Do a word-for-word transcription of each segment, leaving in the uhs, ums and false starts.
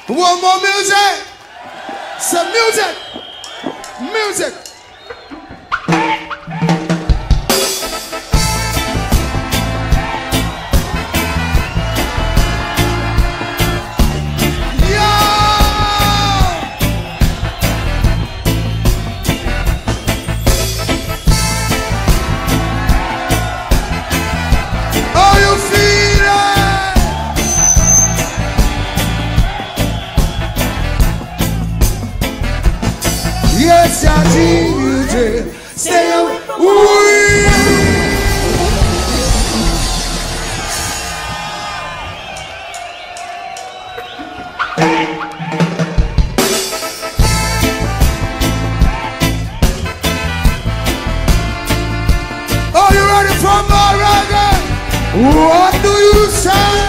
One more music. Some music. Music. Yes, I do. Stay away. Are you ready for more reggae? What do you say?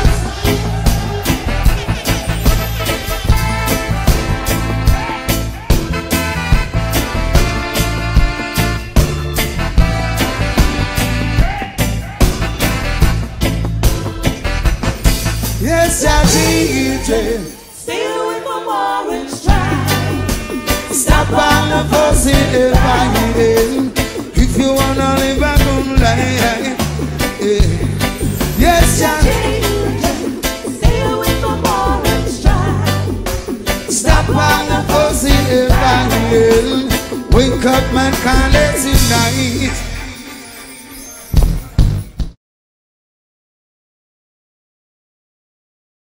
Yes, I did. Stay away from Orange Drive. Stop on the fussing if I need. If you wanna live a good life, yeah. Yes, I did. Stay away from Orange Drive. Stop on the fussing if I need. Wake up, man, can't let it night.